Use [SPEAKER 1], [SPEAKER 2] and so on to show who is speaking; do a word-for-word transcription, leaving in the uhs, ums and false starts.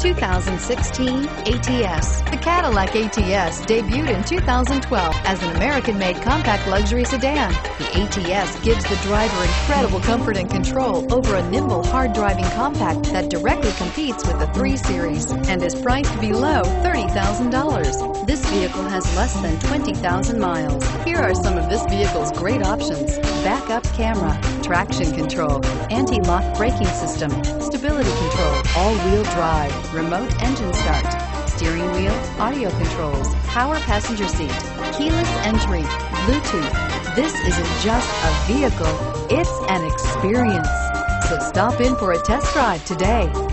[SPEAKER 1] two thousand sixteen A T S. The Cadillac A T S debuted in two thousand twelve as an American-made compact luxury sedan. The A T S gives the driver incredible comfort and control over a nimble, hard-driving compact that directly competes with the three series and is priced below thirty thousand dollars. This vehicle has less than twenty thousand miles. Here are some of this vehicle's great options: backup camera, traction control, anti-lock braking system, stability control, all-wheel drive, remote engine start, steering wheel audio controls, power passenger seat, keyless entry, Bluetooth. This isn't just a vehicle, it's an experience. So stop in for a test drive today.